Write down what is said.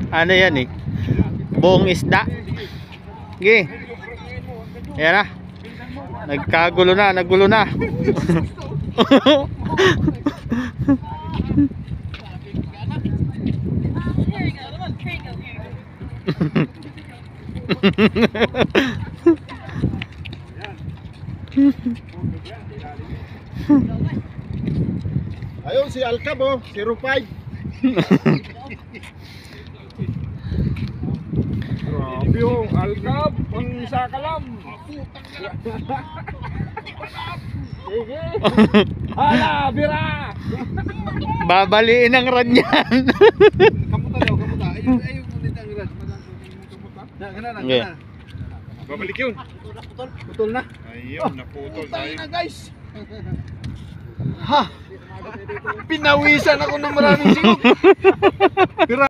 Ano yan eh? Buong isda. Sige. Ayan na. Nagkagulo na, nagulo na. Ayun si Alcab oh, 05. Grabe oh, Alcab, pang isa ka lang. Sige. Hala, bira. Babaliin ang rad yan. Kamuta daw, kamuta. Ayun ulit ang rad. Kamuta. Na. Babalik yun. Putol na. Ayun, naputol tayo. Na guys. Ha! Pinawisan ako ng maraming sigok.